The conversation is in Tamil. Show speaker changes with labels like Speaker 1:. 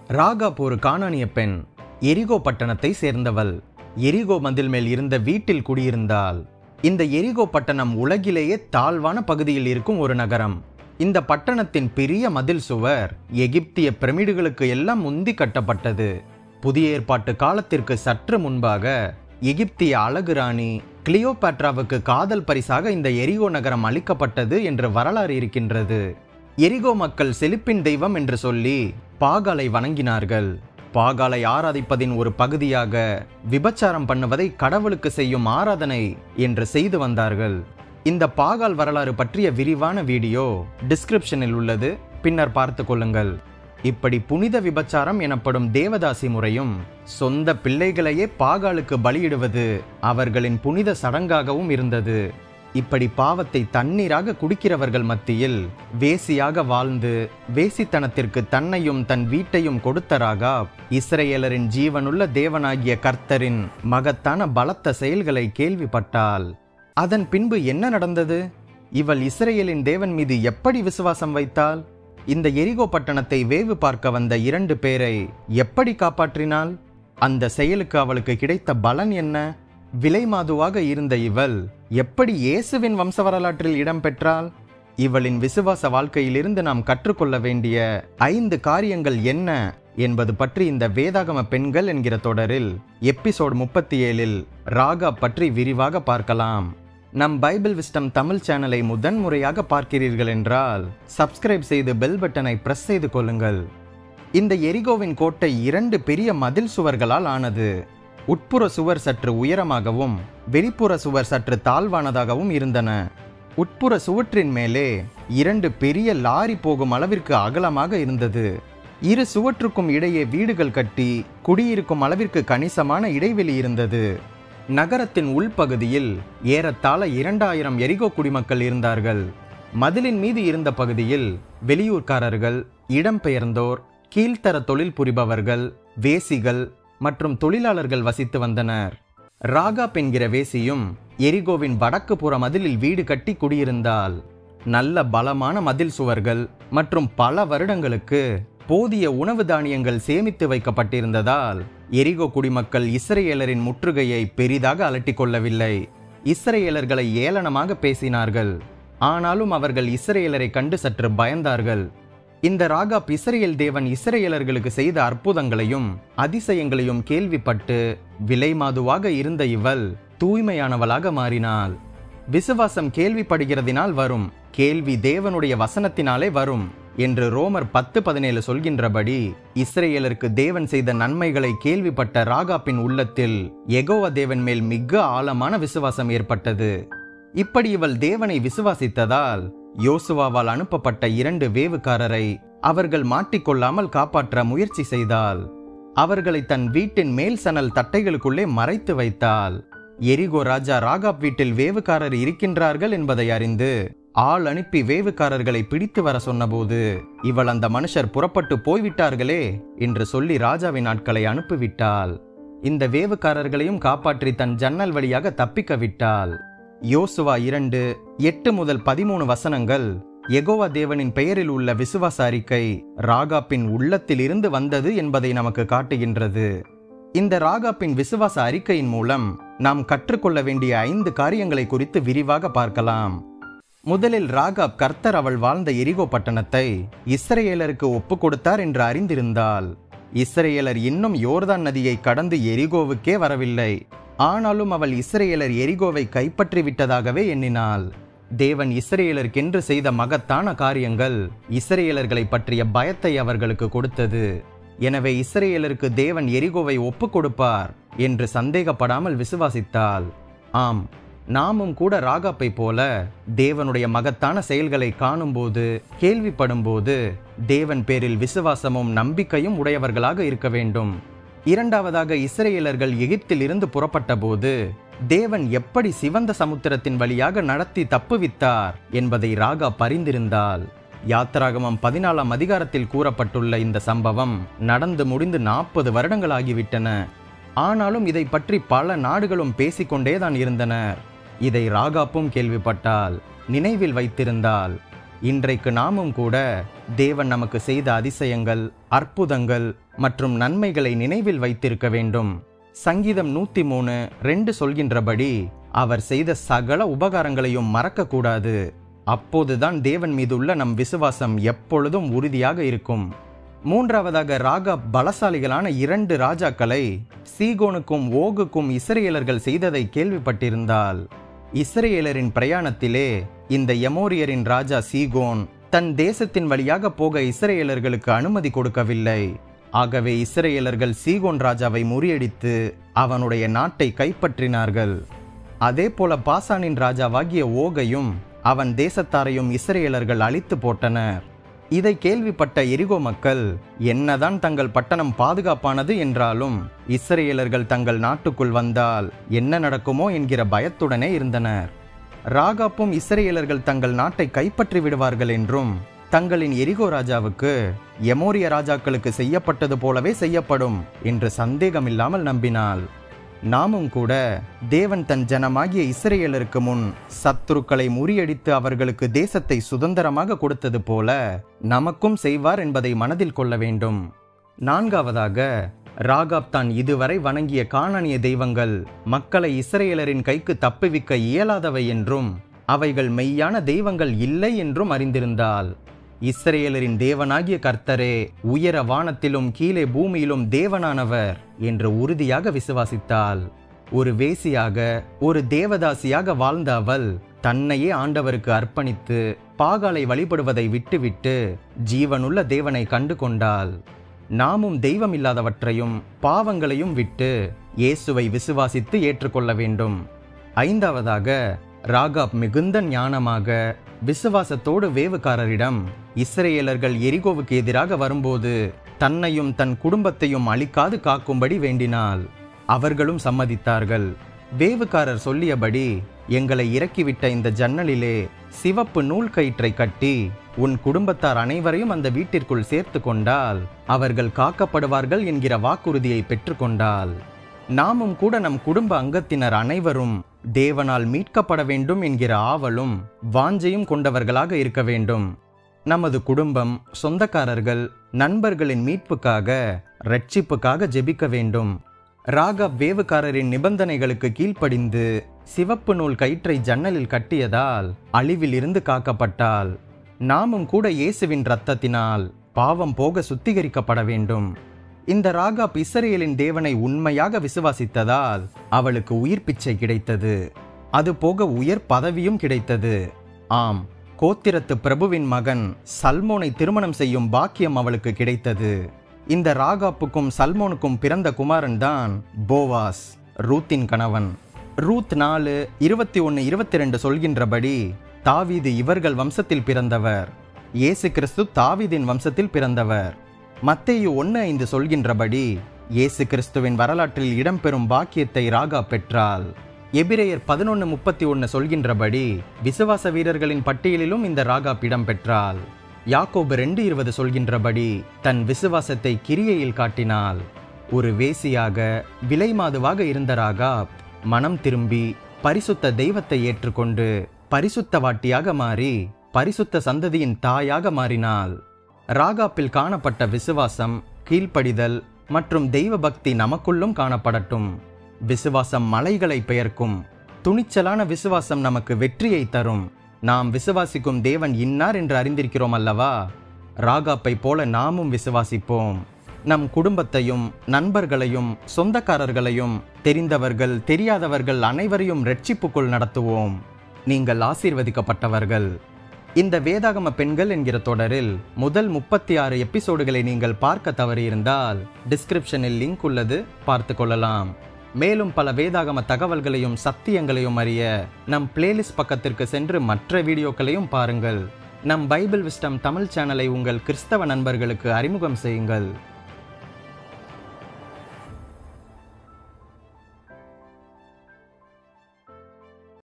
Speaker 1: ராகாப் ஒரு கானானிய பெண். எரிகோ பட்டணத்தை சேர்ந்தவள். எரிகோ மதில் மேல் இருந்த வீட்டில் குடியிருந்தாள். இந்த எரிகோ பட்டணம் உலகிலேயே தாழ்வான பகுதியில் இருக்கும் ஒரு நகரம். இந்த பட்டணத்தின் பெரிய மதில் சுவர் எகிப்திய பிரமிடுகளுக்கு எல்லாம் முந்தி கட்டப்பட்டது. புதிய ஏற்பாட்டு காலத்திற்கு சற்று முன்பாக எகிப்திய அழகு ராணி கிளியோபாட்ராவுக்கு காதல் பரிசாக இந்த எரிகோ நகரம் அளிக்கப்பட்டது என்று வரலாறு இருக்கின்றது. எரிகோ மக்கள் செழிப்பின் தெய்வம் என்று சொல்லி பாகாலை வணங்கினார்கள். பாகாலை ஆராதிப்பதின் ஒரு பகுதியாக விபச்சாரம் பண்ணுவதை கடவுளுக்கு செய்யும் ஆராதனை என்று செய்து வந்தார்கள். இந்த பாகால் வரலாறு பற்றிய விரிவான வீடியோ டிஸ்கிரிப்ஷனில் உள்ளது, பின்னர் பார்த்து கொள்ளுங்கள். இப்படி புனித விபச்சாரம் எனப்படும் தேவதாசி முறையும் சொந்த பிள்ளைகளையே பாகாலுக்கு பலியிடுவது அவர்களின் புனித சடங்காகவும் இருந்தது. இப்படி பாவத்தை தண்ணீராக குடிக்கிறவர்கள் மத்தியில் வேசியாக வாழ்ந்து வேசித்தனத்திற்கு தன்னையும் தன் வீட்டையும் கொடுத்த ராகாப் இஸ்ரேலரின் ஜீவனுள்ள தேவனாகிய கர்த்தரின் மகத்தான பலத்த செயல்களை கேள்விப்பட்டாள். அதன் பின்பு என்ன நடந்தது? இவள் இஸ்ரேலின் தேவன் மீது எப்படி விசுவாசம் வைத்தாள்? இந்த எரிகோ பட்டணத்தை வேவு பார்க்க வந்த 2 பேரை எப்படி காப்பாற்றினாள்? அந்த செயலுக்கு அவளுக்கு கிடைத்த பலன் என்ன? விலைமாதுவாக இருந்த இவள் எப்படி இயேசுவின் வம்ச வரலாற்றில் இடம் பெற்றாள்? இவளின் விசுவாச வாழ்க்கையிலிருந்து நாம் கற்றுக்கொள்ள வேண்டிய 5 காரியங்கள் என்ன என்பது பற்றி இந்த வேதாகம பெண்கள் என்கிற தொடரில் எபிசோட் 37இல் ராகாப் பற்றி விரிவாக பார்க்கலாம். நம் பைபிள் விஸ்டம் தமிழ் சேனலை முதன்முறையாக பார்க்கிறீர்கள் என்றால் சப்ஸ்கிரைப் செய்து பெல் பட்டனை பிரஸ் செய்து கொள்ளுங்கள். இந்த எரிகோவின் கோட்டை 2 பெரிய மதில் சுவர்களால் ஆனது. உட்புற சுவர் சற்று உயரமாகவும் வெளிப்புற சுவர் சற்று தாழ்வானதாகவும் இருந்தன. உட்புற சுவற்றின் மேலே 2 பெரிய லாரி போகும் அளவிற்கு அகலமாக இருந்தது. இரு சுவற்றுக்கும் இடையே வீடுகள் கட்டி குடியிருக்கும் அளவிற்கு கணிசமான இடைவெளி இருந்தது. நகரத்தின் உள்பகுதியில் ஏறத்தாழ 2000 எரிகோ குடிமக்கள் இருந்தார்கள். மதிலின் மீது இருந்த பகுதியில் வெளியூர்காரர்கள், இடம்பெயர்ந்தோர், கீழ்த்தர தொழில் புரிபவர்கள், வேசிகள் மற்றும் தொழிலாளர்கள் வசித்து வந்தனர். ராகாப் என்கிற வேசியும் எரிகோவின் வடக்கு புற மதிலில் வீடு கட்டி குடியிருந்தாள். நல்ல பலமான மதில் சுவர்கள் மற்றும் பல வருடங்களுக்கு போதிய உணவு தானியங்கள் சேமித்து வைக்கப்பட்டிருந்ததால் எரிகோ குடிமக்கள் இஸ்ரேலரின் முற்றுகையை பெரிதாக அலட்டிக் கொள்ளவில்லை. இஸ்ரேலர்களை ஏளனமாக பேசினார்கள். ஆனாலும் அவர்கள் இஸ்ரேலரை கண்டு சற்று பயந்தார்கள். இந்த ராகாப் இஸ்ரேல் தேவன் இஸ்ரேலர்களுக்கு செய்த அற்புதங்களையும் அதிசயங்களையும் கேள்விப்பட்டு விலைமாதுவாக இருந்த இவள் தூய்மையானவளாக மாறினாள். விசுவாசம் கேள்விப்படுகிறதினால் வரும், கேள்வி தேவனுடைய வசனத்தினாலே வரும் என்று ரோமர் 10:17 சொல்கின்றபடி இஸ்ரேலருக்கு தேவன் செய்த நன்மைகளை கேள்விப்பட்ட ராகாப்பின் உள்ளத்தில் யெகோவா தேவன் மேல் மிக ஆழமான விசுவாசம் ஏற்பட்டது. இப்படி இவள் தேவனை விசுவாசித்ததால் யோசுவாவால் அனுப்பப்பட்ட 2 வேவுக்காரரை அவர்கள் மாட்டிக்கொள்ளாமல் காப்பாற்ற முயற்சி செய்தாள். அவர்களை தன் வீட்டின் மேல் சணல் தட்டைகளுக்குள்ளே மறைத்து வைத்தாள். எரிகோ ராஜா ராகாப் வீட்டில் வேவுக்காரர் இருக்கின்றார்கள் என்பதை அறிந்து ஆள் அனுப்பி வேவுக்காரர்களை பிடித்து வர சொன்னபோது இவள் அந்த மனுஷர் புறப்பட்டு போய்விட்டார்களே என்று சொல்லி ராஜாவின் ஆட்களை அனுப்பிவிட்டாள். இந்த வேவுக்காரர்களையும் காப்பாற்றி தன் ஜன்னல் வழியாக தப்பிக்க விட்டாள். யோசுவா 2:8-13 வசனங்கள் யெகோவா தேவனின் பெயரில் உள்ள விசுவாச அறிக்கை ராகாப்பின் உள்ளத்தில் இருந்து வந்தது என்பதை நமக்கு காட்டுகின்றது. இந்த ராகாப்பின் விசுவாச அறிக்கையின் மூலம் நாம் கற்றுக்கொள்ள வேண்டிய 5 காரியங்களை குறித்து விரிவாக பார்க்கலாம். முதலில் ராகாப் கர்த்தர் அவள் வாழ்ந்த எரிகோ பட்டணத்தை இஸ்ரேலருக்கு ஒப்பு கொடுத்தார் என்று அறிந்திருந்தாள். இஸ்ரேலர் இன்னும் யோர்தான் நதியை கடந்து எரிகோவுக்கே வரவில்லை. ஆனாலும் அவள் இஸ்ரேலர் எரிகோவை கைப்பற்றி விட்டதாகவே எண்ணினாள். தேவன் இஸ்ரேலருக்கென்று செய்த மகத்தான காரியங்கள் இஸ்ரேலர்களை பற்றிய பயத்தை அவர்களுக்கு கொடுத்தது. எனவே இஸ்ரேலருக்கு தேவன் எரிகோவை ஒப்பு கொடுப்பார் என்று சந்தேகப்படாமல் விசுவாசித்தாள். ஆம், நாமும் கூட ராகாப்பை போல தேவனுடைய மகத்தான செயல்களை காணும்போது கேள்விப்படும்போது தேவன் பேரில் விசுவாசமும் நம்பிக்கையும் உடையவர்களாக இருக்க வேண்டும். இரண்டாவதாக, இஸ்ரேலர்கள் எகிப்தில் இருந்து புறப்பட்ட போது தேவன் எப்படி சிவந்த சமுத்திரத்தின் வழியாக நடத்தி தப்புவித்தார் என்பதை ராகாப் அறிந்திருந்தாள். யாத்திராகமம் 14ஆம் அதிகாரத்தில் கூறப்பட்டுள்ள இந்த சம்பவம் நடந்து முடிந்து 40 வருடங்கள் ஆகிவிட்டன. ஆனாலும் இதை பற்றி பல நாடுகளும் பேசிக்கொண்டேதான் இருந்தனர். இதை ராகாப்பும் கேள்விப்பட்டாள், நினைவில் வைத்திருந்தாள். இன்றைக்கு நாமும் கூட தேவன் நமக்கு செய்த அதிசயங்கள், அற்புதங்கள் மற்றும் நன்மைகளை நினைவில் வைத்திருக்க வேண்டும். சங்கீதம் 103:2 சொல்கின்றபடி அவர் செய்த சகல உபகாரங்களையும் மறக்கக்கூடாது. அப்போதுதான் தேவன் மீதுள்ள நம் விசுவாசம் எப்பொழுதும் உறுதியாக இருக்கும். மூன்றாவதாக, ராகாப் பலசாலிகளான 2 ராஜாக்களை சீகோனுக்கும் ஓகுக்கும் இஸ்ரவேலர்கள் செய்ததை கேள்விப்பட்டிருந்தால், இஸ்ரவேலரின் பிரயாணத்திலே இந்த எமோரியரின் ராஜா சீகோன் தன் தேசத்தின் வழியாக போக இஸ்ரவேலர்களுக்கு அனுமதி கொடுக்கவில்லை. ஆகவே இஸ்ரவேலர்கள் சீகோன் ராஜாவை முறியடித்து அவனுடைய நாட்டை கைப்பற்றினார்கள். அதே போல பாசானின் ராஜாவாகிய ஓகையும் அவன் தேசத்தாரையும் இஸ்ரவேலர்கள் அழித்து போட்டனர். இதை கேள்விப்பட்ட எரிகோ மக்கள் என்னதான் தங்கள் பட்டணம் பாதுகாப்பானது என்றாலும் இஸ்ரவேலர்கள் தங்கள் நாட்டுக்குள் வந்தால் என்ன நடக்குமோ என்கிற பயத்துடனே இருந்தனர். ராகாப்பும் இஸ்ரவேலர்கள் தங்கள் நாட்டை கைப்பற்றி விடுவார்கள் என்றும், தங்களின் எரிகோ ராஜாவுக்கு எமோரிய ராஜாக்களுக்கு செய்யப்பட்டது போலவே செய்யப்படும் என்று சந்தேகமில்லாமல் நம்பினாள். நாமும் கூட தேவன் தன் ஜனமாகிய இஸ்ரவேலருக்கு முன் சத்துருக்களை முறியடித்து அவர்களுக்கு தேசத்தை சுதந்திரமாக கொடுத்தது போல நமக்கும் செய்வார் என்பதை மனதில் கொள்ள வேண்டும். நான்காவதாக, ராகாப் தான் இதுவரை வணங்கிய கானானிய தெய்வங்கள் மக்களை இஸ்ரவேலரின் கைக்கு தப்புவிக்க இயலாதவை என்றும் அவைகள் மெய்யான தெய்வங்கள் இல்லை என்றும் அறிந்திருந்தாள். இஸ்ரவேலரின் தேவனாகிய கர்த்தரே உயர வானத்திலும் கீழே பூமியிலும் தேவனானவர் என்று உறுதியாக விசுவாசித்தாள். ஒரு வேசியாக, ஒரு தேவதாசியாக வாழ்ந்த அவள் தன்னையே ஆண்டவருக்கு அர்ப்பணித்து பாகாலை வழிபடுவதை விட்டுவிட்டு ஜீவனுள்ள தேவனை கண்டு கொண்டாள். நாமும் தெய்வமில்லாதவற்றையும் பாவங்களையும் விட்டு இயேசுவை விசுவாசித்து ஏற்றுக்கொள்ள வேண்டும். ஐந்தாவதாக, ராகாப் மிகுந்த ஞானமாக விசுவாசத்தோடு வேவுக்காரரிடம் இஸ்ரவேலர்கள் எரிகோவுக்கு எதிராக வரும்போது தன்னையும் தன் குடும்பத்தையும் அழிக்காது காக்கும்படி வேண்டினாள். அவர்களும் சம்மதித்தார்கள். வேவுக்காரர் சொல்லியபடி, எங்களை இறக்கிவிட்ட இந்த ஜன்னலிலே சிவப்பு நூல் கயிற்றை கட்டி உன் குடும்பத்தார் அனைவரையும் அந்த வீட்டிற்குள் சேர்த்து கொண்டால் அவர்கள் காக்கப்படுவார்கள் என்கிற வாக்குறுதியை பெற்றுக்கொண்டாள். நாமும் கூட நம் குடும்ப அங்கத்தினர் அனைவரும் தேவனால் மீட்கப்பட வேண்டும் என்கிற ஆவலும் வாஞ்சையும் கொண்டவர்களாக இருக்க வேண்டும். நமது குடும்பம், சொந்தக்காரர்கள், நண்பர்களின் மீட்புக்காக, இரட்சிப்புக்காக ஜெபிக்க வேண்டும். ராகாப் வேவுக்காரரின் நிபந்தனைகளுக்கு கீழ்ப்படிந்து சிவப்பு நூல் கயிற்றை ஜன்னலில் கட்டியதால் அழிவில் இருந்து காக்கப்பட்டாள். நாமும் கூட இயேசுவின் இரத்தத்தினால் பாவம் போக சுத்திகரிக்கப்பட வேண்டும். இந்த ராகாப் இஸ்ரவேலின் தேவனை உண்மையாக விசுவாசித்ததால் அவளுக்கு உயிர் பிச்சை கிடைத்தது. அதுபோக உயர் பதவியும் கிடைத்தது. ஆம், கோத்திரத்து பிரபுவின் மகன் சல்மோனை திருமணம் செய்யும் பாக்கியம் அவளுக்கு கிடைத்தது. இந்த ராகாப்புக்கும் சல்மோனுக்கும் பிறந்த குமாரன் தான் போவாஸ், ரூத்தின் கணவன். ரூத் 4:21-22 சொல்கின்றபடி, தாவீது இவர்கள் வம்சத்தில் பிறந்தவர், இயேசு கிறிஸ்து தாவீதின் வம்சத்தில் பிறந்தவர். மத்தேயு 1:5 சொல்கின்றபடி, இயேசு கிறிஸ்துவின் வரலாற்றில் இடம்பெறும் பாக்கியத்தை ராகாப் பெற்றாள். எபிரேயர் 11:31 சொல்கின்றபடி, விசுவாச வீரர்களின் பட்டியலிலும் இந்த ராகாப் இடம் பெற்றாள். யாக்கோபு 2:20 சொல்கின்றபடி, தன் விசுவாசத்தை கிரியையில் காட்டினாள். ஒரு வேசியாக, விலைமாதுவாக இருந்த ராகாப் மனம் திரும்பி பரிசுத்த தெய்வத்தை ஏற்றுக்கொண்டு பரிசுத்தவாட்டியாக மாறி பரிசுத்த சந்ததியின் தாயாக மாறினாள். ராகாப்பில் காணப்பட்ட விசுவாசம், கீழ்ப்படிதல் மற்றும் தெய்வ பக்தி நமக்குள்ளும் காணப்படட்டும். விசுவாசம் மலைகளை பெயர்க்கும். துணிச்சலான விசுவாசம் நமக்கு வெற்றியை தரும். நாம் விசுவாசிக்கும் தேவன் இன்னார் என்று அறிந்திருக்கிறோம் அல்லவா? ராகாப்பை போல நாமும் விசுவாசிப்போம். நம் குடும்பத்தையும், நண்பர்களையும், சொந்தக்காரர்களையும், தெரிந்தவர்கள், தெரியாதவர்கள் அனைவரையும் இரட்சிப்புக்குள் நடத்துவோம். நீங்கள் ஆசீர்வதிக்கப்பட்டவர்கள். இந்த வேதாகம பெண்கள் என்கிற தொடரில் முதல் 36 எபிசோடுகளை நீங்கள் பார்க்க தவறியிருந்தால் டிஸ்கிரிப்ஷனில் லிங்க் உள்ளது, பார்த்து கொள்ளலாம். மேலும் பல வேதாகம தகவல்களையும் சத்தியங்களையும் அறிய நம் பிளேலிஸ்ட் பக்கத்திற்கு சென்று மற்ற வீடியோக்களையும் பாருங்கள். நம் பைபிள் விஸ்டம் தமிழ் சேனலை உங்கள் கிறிஸ்தவ நண்பர்களுக்கு அறிமுகம் செய்யுங்கள்.